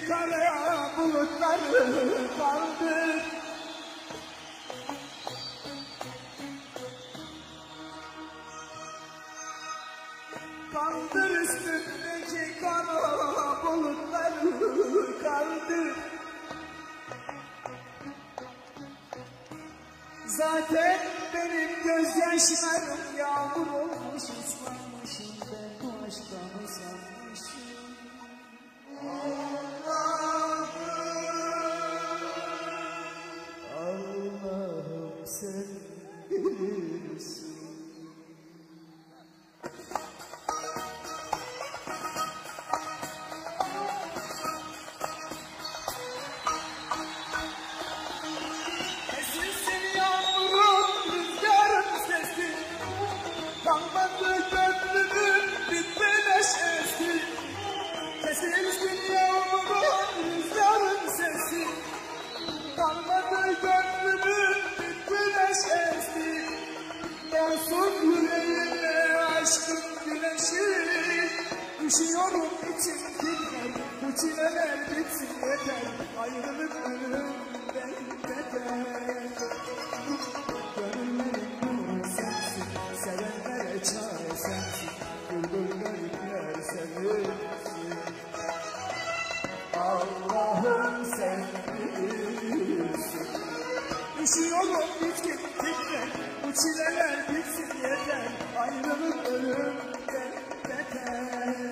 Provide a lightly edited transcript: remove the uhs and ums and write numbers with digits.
kara bulutları kaldır. Kaldır üstündeki kara bulutları kaldır. Zaten benim gözyaşlarım yağmur olmuş, ıslanmışım ben bu aşktan usanmışım. Allah'ım sen bilirsin. Kalmadı gönlümün bitme neşesi, kesilsin yağmurun rüzgarın sesi. Kalmadı gönlümün bitme neşesi, doğsun yüreğime aşkın güneşi. Üşüyorum içim titrer, bu çileler bitsin yeter, ayrılık ölümden beter. Çare sensin, bülbül garipler seversin. Allah'ım sen bilirsin. Üşüyorum bitkin bitken, bu çileler bitsin yeter, ayrılık ölümden beter.